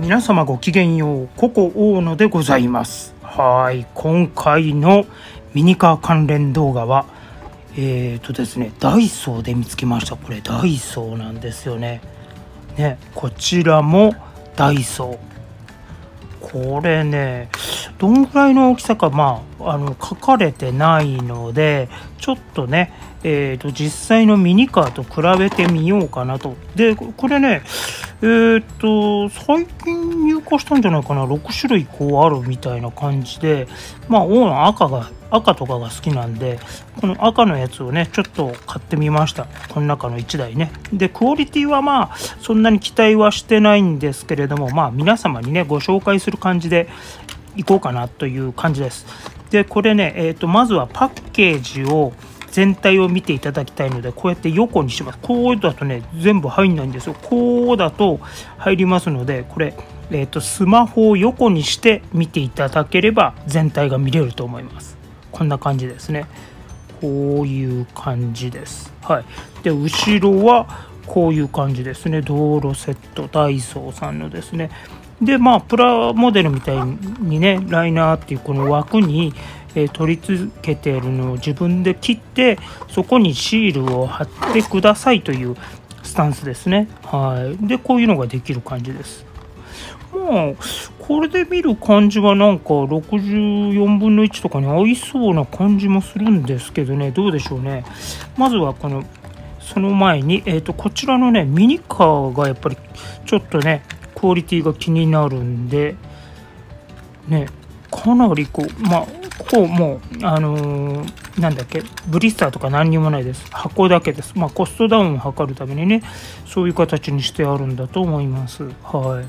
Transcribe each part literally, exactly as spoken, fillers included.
皆様ごきげんよう、ココ大野でございます。はい、今回のミニカー関連動画はえーとですねダイソーで見つけました。これダイソーなんですよね。ね、こちらもダイソー。これね、どんぐらいの大きさか、まあ、あの書かれてないので、ちょっとね、えーと実際のミニカーと比べてみようかなと。で、これね、えーと最近入荷したんじゃないかな。ろくしゅるいこうあるみたいな感じで、まあ、大の赤が赤とかが好きなんで、この赤のやつをねちょっと買ってみました。この中のいちだいね。で、クオリティはまあそんなに期待はしてないんですけれども、まあ皆様にねご紹介する感じでいこうかなという感じです。で、これね、えーとまずはパッケージを全体を見ていただきたいので、こうやって横にします。こうだとね全部入んないんですよ。こうだと入りますので、これ、えーとスマホを横にして見ていただければ全体が見れると思います。こんな感じですね。こういう感じです。はい。で、後ろはこういう感じですね。道路セット、ダイソーさんのですね。で、まあプラモデルみたいにね、ライナーっていうこの枠にえー、取り付けているのを自分で切って、そこにシールを貼ってくださいというスタンスですね。はい。で、こういうのができる感じです。まあこれで見る感じはなんかろくじゅうよんぶんのいちとかに合いそうな感じもするんですけどね、どうでしょうね。まずはこのその前に、えーとこちらのねミニカーがやっぱりちょっとねクオリティが気になるんでね、かなりこうまあここもうあのー、なんだっけ、ブリスターとか何にもないです。箱だけです。まあコストダウンを図るためにね、そういう形にしてあるんだと思います。はい。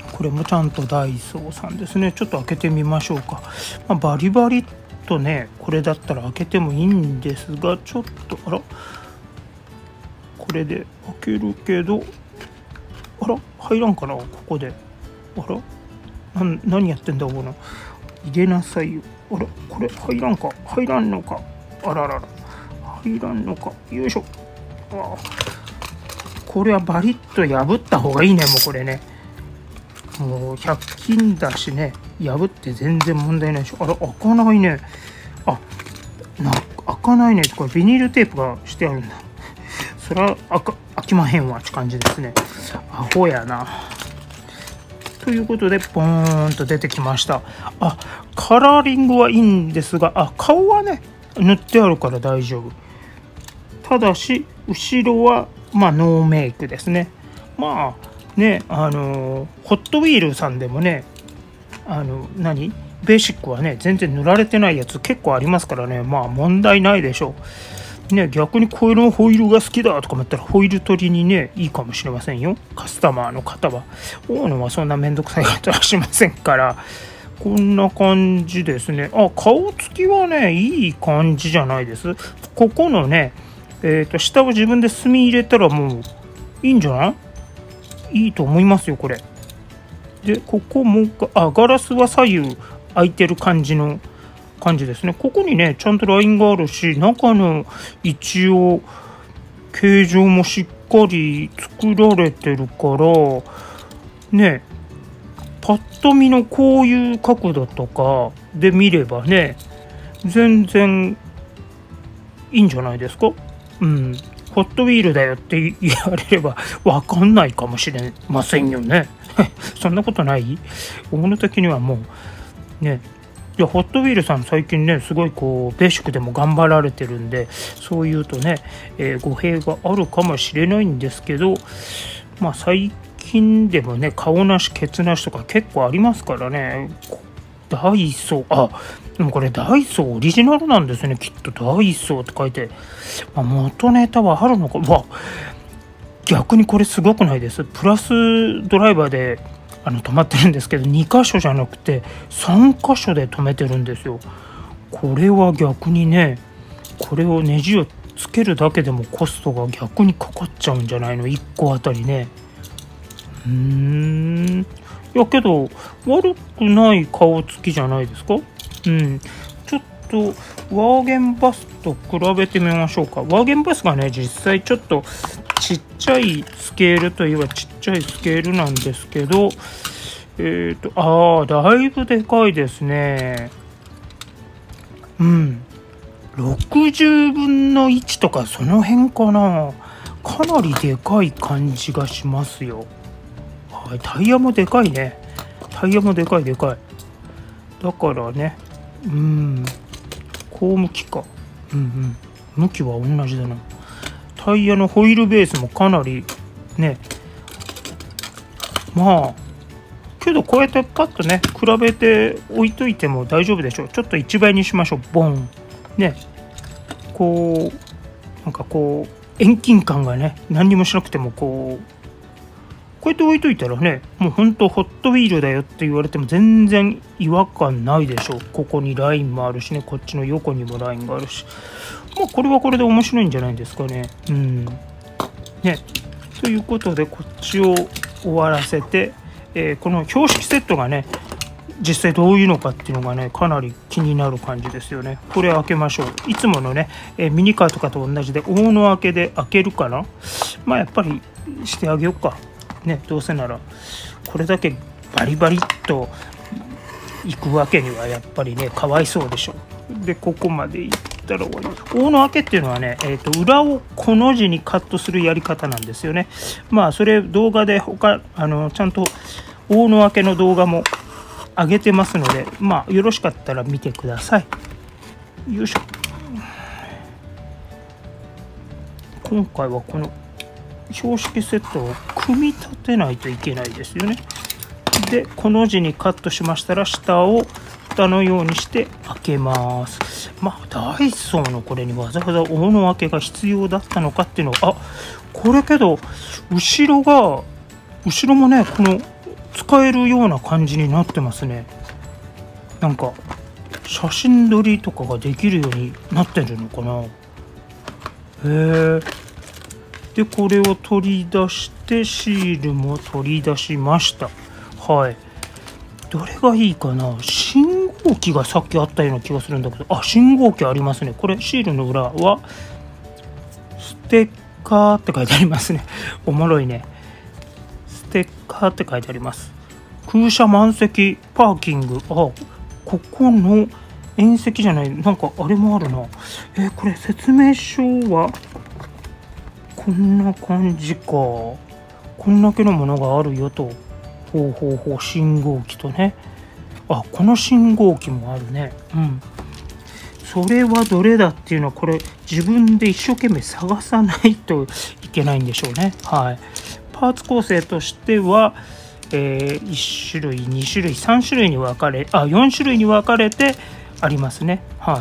これもちゃんとダイソーさんですね。ちょっと開けてみましょうか。まあ、バリバリとね、これだったら開けてもいいんですが、ちょっとあらこれで開けるけど、あら入らんかな、ここで。あらな何やってんだこの。入れなさいよ。あらこれ入らんか、入らんのか。あららら入らんのか。よいしょ。ああ、これはバリッと破った方がいいね。もうこれね、もうひゃく均だしね、破って全然問題ないでしょ。あら開かないね。あな開かないね。これビニールテープがしてあるんだ。それは開か開きまへんわって感じですね。アホやな。ということでボーンと出てきました。あ、カラーリングはいいんですが、あ、顔はね塗ってあるから大丈夫。ただし後ろはまあノーメイクですね。まあね、あのホットウィールさんでもね、あの何ベーシックはね全然塗られてないやつ結構ありますからね、まあ問題ないでしょう。ね、逆にこういうのホイールが好きだとか思ったらホイール取りにねいいかもしれませんよ、カスタマーの方は。大野はそんなめんどくさいことはしませんから。こんな感じですね。あ、顔つきはねいい感じじゃないです。ここのね、えーと下を自分で墨入れたらもういいんじゃない、いいと思いますよこれで。ここもあガラスは左右開いてる感じの感じですね。ここにねちゃんとラインがあるし、中の一応形状もしっかり作られてるからね、パッと見のこういう角度とかで見ればね全然いいんじゃないですか。うん、ホットウィールだよって言われれば分かんないかもしれませんよね。そんなことない？僕の時にはもうね、いやホットウィールさん最近ねすごいこうベーシックでも頑張られてるんで、そういうとね、えー、語弊があるかもしれないんですけど、まあ最近でもね顔なしケツなしとか結構ありますからね。ダイソー、あでもこれダイソーオリジナルなんですねきっと。ダイソーって書いて、まあ、元ネタはあるのか。わ逆にこれすごくないです？プラスドライバーであの止まってるんですけど、にかしょじゃなくてさんかしょで止めてるんですよ。これは逆にね、これをネジをつけるだけでもコストが逆にかかっちゃうんじゃないの、いっこあたりね。うーん、いやけど悪くない顔つきじゃないですか。うん、ちょっとワーゲンバスと比べてみましょうか。ワーゲンバスがね実際ちょっとちっちゃいスケールといえばちっちゃいスケールなんですけど、えっとああだいぶでかいですね。うん、ろくじゅうぶんのいちとかその辺かな。かなりでかい感じがしますよ。はい、タイヤもでかいね。タイヤもでかいでかい。だからね、うん、こう向きか。うんうん、向きは同じだな。タイヤのホイールベースもかなりね、まあけどこうやってパッとね比べて置いといても大丈夫でしょう。ちょっといちばいにしましょう。ボンね、こうなんかこう遠近感がね何にもしなくてもこうこうやって置いといたらね、もうほんとホットウィールだよって言われても全然違和感ないでしょう。ここにラインもあるしね、こっちの横にもラインがあるし、まあこれはこれで面白いんじゃないですかね。うんね、ということでこっちを終わらせて、えー、この標識セットがね実際どういうのかっていうのがねかなり気になる感じですよね。これ開けましょう。いつものね、えー、ミニカーとかと同じで大の開けで開けるかな。まあやっぱりしてあげようかね。どうせならこれだけバリバリっといくわけにはやっぱりねかわいそうでしょ。でここまでいったら終わり。大の開けっていうのはね、えーと裏をこの字にカットするやり方なんですよね。まあそれ動画で他あのちゃんと大の開けの動画も上げてますので、まあよろしかったら見てください。よいしょ。今回はこの標識セットを組み立てないといけないですよね。でこの字にカットしましたら下を蓋のようにして開けます。まあダイソーのこれにわざわざ大の開けが必要だったのかっていうのは、あこれけど後ろが後ろもねこの使えるような感じになってますね。なんか写真撮りとかができるようになってるのかな。へえ。でこれを取り出してシールも取り出しました。はい。どれがいいかな。信号機がさっきあったような気がするんだけど、あ信号機ありますね。これシールの裏はステッカーって書いてありますね。おもろいね。ステッカーって書いてあります。空車満席パーキング。あここの縁石じゃない、なんかあれもあるな。えー、これ説明書はこんな感じか。こんだけのものがあるよと。ほうほうほう。信号機とね、あこの信号機もあるね。うん、それはどれだっていうのはこれ自分で一生懸命探さないといけないんでしょうね。はい。パーツ構成としては、えー、いち種類に種類さん種類に分かれあよん種類に分かれてありますね。はい。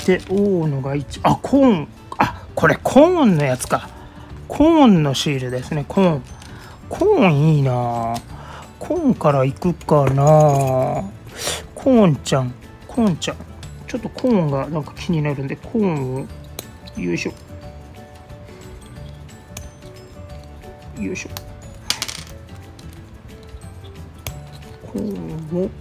で大のがいち、あコーン、あこれコーンのやつか。コーンのシールですね。コーンコーンいいな。コーンからいくかな。コーンちゃんコーンちゃんちょっとコーンがなんか気になるんでコーンをよいしょよいしょ。コーンを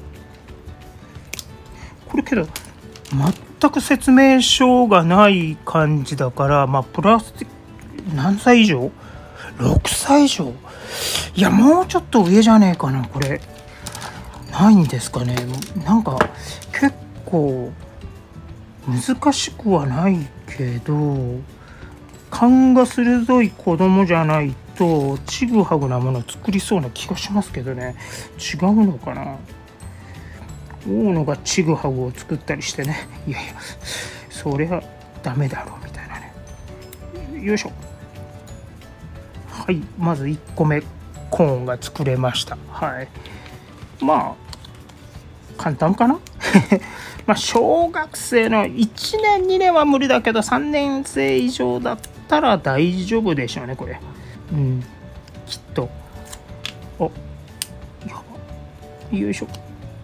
これけど全く説明書がない感じだから、まあプラスチック何歳以上 ?ろく 歳以上。いやもうちょっと上じゃねえかな。これないんですかね。なんか結構難しくはないけど勘が鋭い子供じゃないとちぐはぐなものを作りそうな気がしますけどね。違うのかな。大野がちぐはぐを作ったりしてね、いやいやそりゃダメだろうみたいなね。よいしょ。はい、まずいっこめコーンが作れました。はい。まあ簡単かな。まあ小学生のいちねんにねんは無理だけどさんねん生以上だったら大丈夫でしょうねこれ。うんきっと。おやばよいしょ。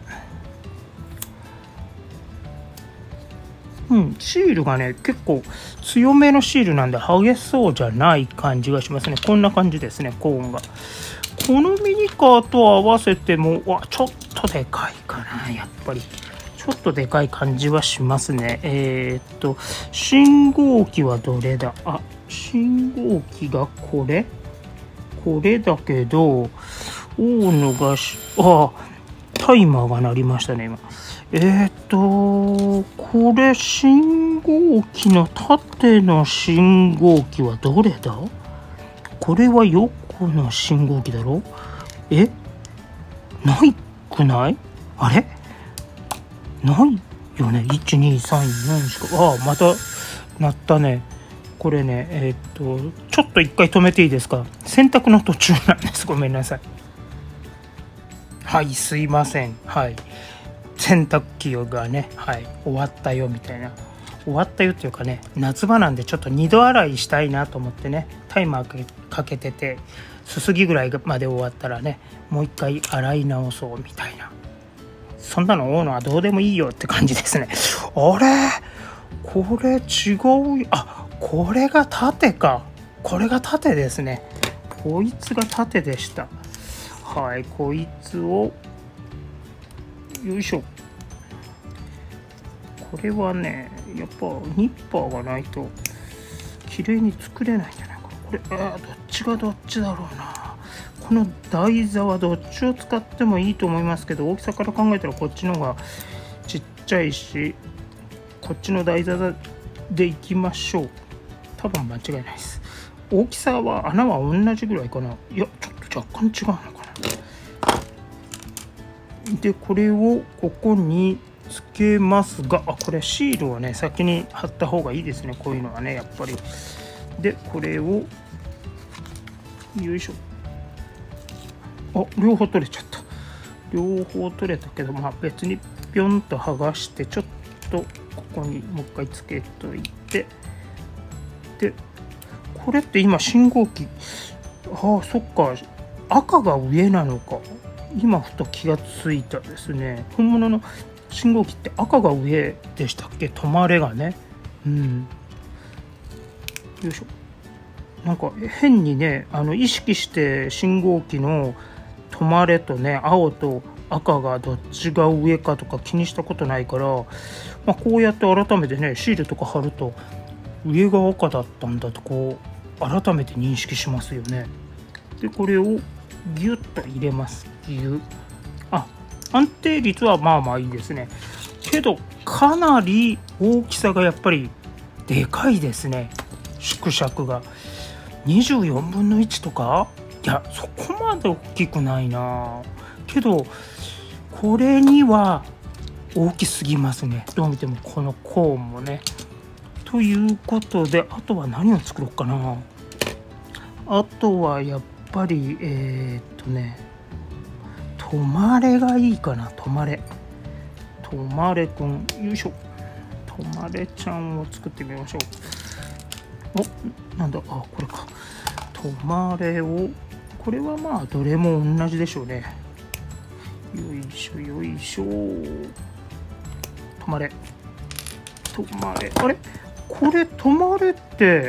うん、シールがね結構強めのシールなんで剥げそうじゃない感じがしますね。こんな感じですね。コーンがこのミニカーと合わせてもわちょっとでかいかな。やっぱりちょっょっとでかい感じはしますね。えー、っと信号機はどれだ。あ、信号機がこれこれだけど、大野がし、あ、タイマーが鳴りましたね今。えー、っとこれ信号機の縦の信号機はどれだ。これは横の信号機だろ。え、ないくない？あれないよね。いちにさんよんしか。ああ、また鳴ったね。これね、えー、っとちょっと一回止めていいですか。洗濯の途中なんです。ごめんなさい。はい、すいません。はい、洗濯機がね、はい、終わったよみたいな。終わったよっていうかね、夏場なんでちょっと二度洗いしたいなと思ってね、タイマーかけてて、すすぎぐらいまで終わったらね、もう一回洗い直そうみたいな。そんなの大野はどうでもいいよって感じですね。あれ、これ違う。あ、これが縦か。これが縦ですね。こいつが縦でした。はい、こいつをよいしょ。これはね、やっぱニッパーがないと綺麗に作れないんじゃないかな。これ、あ、どっちがどっちだろうな。この台座はどっちを使ってもいいと思いますけど、大きさから考えたらこっちの方がちっちゃいし、こっちの台座でいきましょう。多分間違いないです。大きさは穴は同じぐらいかな。いや、ちょっと若干違うのかな。で、これをここにつけますが、あ、これシールをね先に貼った方がいいですね。こういうのはね、やっぱり。で、これをよいしょ。あ、両方取れちゃった。両方取れたけど、まあ別にピョンと剥がしてちょっとここにもう一回つけといて、でこれって今信号機、ああそっか、赤が上なのか。今ふと気がついたですね。本物の信号機って赤が上でしたっけ。止まれがね。うん。よいしょ。なんか変にね、あの意識して信号機の止まれとね、青と赤がどっちが上かとか気にしたことないから、まあ、こうやって改めてねシールとか貼ると上が赤だったんだとこう改めて認識しますよね。でこれをギュッと入れます。ギュッ。あ、安定率はまあまあいいですね。けどかなり大きさがやっぱりでかいですね。縮尺がにじゅうよんぶんのいちとか。いや、そこまで大きくないな。けどこれには大きすぎますね。どう見てもこのコーンもね。ということで、あとは何を作ろうかな。あとはやっぱりえー、っとね止まれがいいかな。止まれ止まれくん、よいしょ。止まれちゃんを作ってみましょう。お、なんだ、あ、これか。止まれを、これはまあどれも同じでしょうね。よいしょよいしょ。止まれ止まれ。あれ、これ止まれって、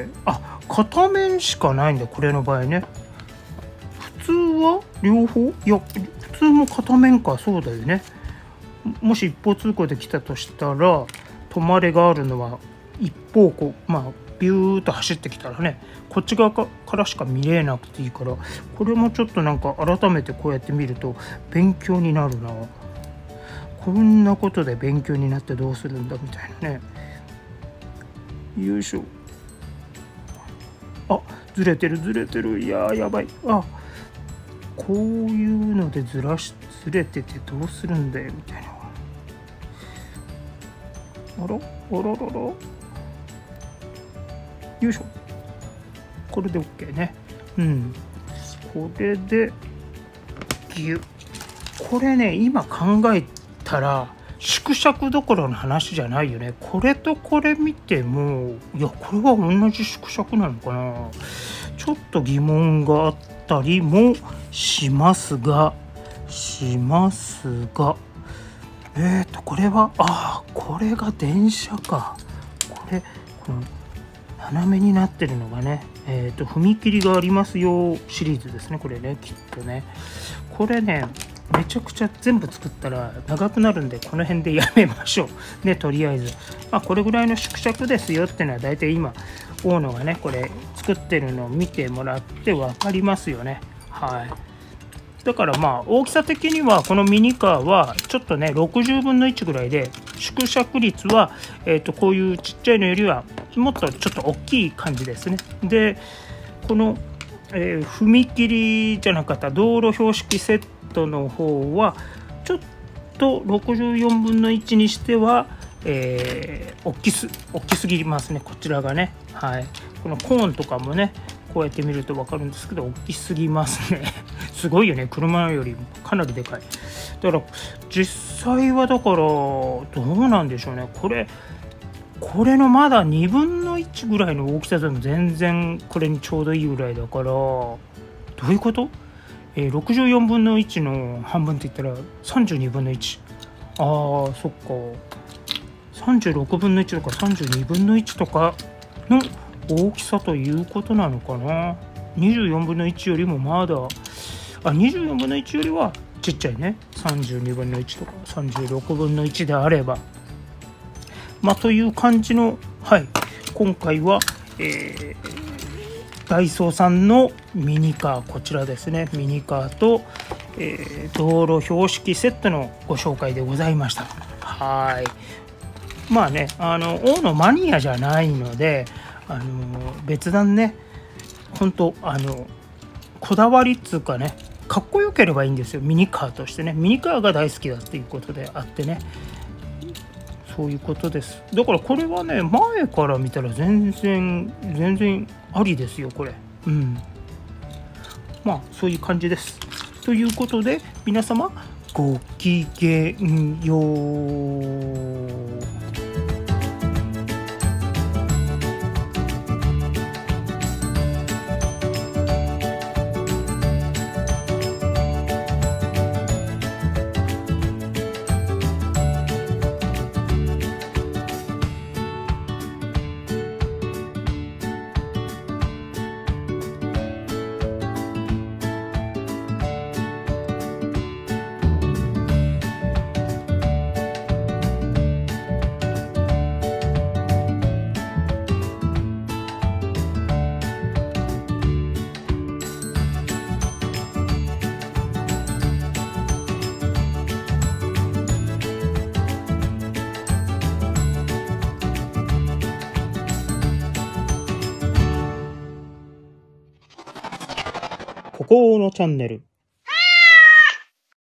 あ、片面しかないんだ、これの場合ね。普通は両方、いや普通も片面か。そうだよね。もし一方通行で来たとしたら、止まれがあるのは一方向、まあビューッと走ってきたらね、こっち側からしか見れなくていいから、これもちょっとなんか改めてこうやって見ると勉強になるな。こんなことで勉強になってどうするんだみたいなね。よいしょ。あ、ずれてるずれてる。いやーやばい。あ、こういうのでずらしずれててどうするんだよみたいな。あらあららら。よいしょ。これで OK ね。うん。これでギュッ。これね、今考えたら縮尺どころの話じゃないよね。これとこれ見ても、いやこれは同じ縮尺なのかな。ちょっと疑問があったりもしますがしますがえっとこれは、あ、これが電車か。これこの斜めになってるのがね、えっと踏切がありますよシリーズですね。これね、きっとね。これね、 めちゃくちゃ全部作ったら長くなるんで、この辺でやめましょうね。とりあえず、まあ、これぐらいの縮尺ですよっていうのは大体今大野がねこれ作ってるのを見てもらって分かりますよね。はい、だからまあ大きさ的にはこのミニカーはちょっとねろくじゅうぶんのいちぐらいで、縮尺率は、えー、とこういうちっちゃいのよりはもっとちょっと大きい感じですね。でこの、えー、踏切じゃなかった道路標識セットの方はちょっとろくじゅうよんぶんのいちにしては、えー、大きす大きすぎますね、こちらがね。はい、このコーンとかもねこうやって見ると分かるんですけど大きすぎますねすごいよね、車よりかなりでかい。だから実際はだからどうなんでしょうね、これこれのまだにぶんのいちぐらいの大きさでも全然これにちょうどいいぐらいだから、どういうこと？えー、ろくじゅうよんぶんのいちの半分って言ったらさんじゅうにぶんのいち。あーそっか、さんじゅうろくぶんのいちとかさんじゅうにぶんのいちとかの大きさということなのかな。にじゅうよんぶんのいちよりもまだ、あにじゅうよんぶんのいちよりはちっちゃいね。さんじゅうにぶんのいちとかさんじゅうろくぶんのいちであれば、まあという感じの、はい今回は、えーダイソーさんのミニカー、こちらですね、ミニカーと、えー、道路標識セットのご紹介でございました。はい、まあね、あの大野マニアじゃないので、あの別段ね本当あのこだわりっつうかね、かっこよければいいんですよ、ミニカーとしてね。ミニカーが大好きだっていうことであってね、そういうことです。だからこれはね前から見たら全然全然ありですよこれ。うんまあそういう感じです。ということで皆様ごきげんよう。ここのチャンネル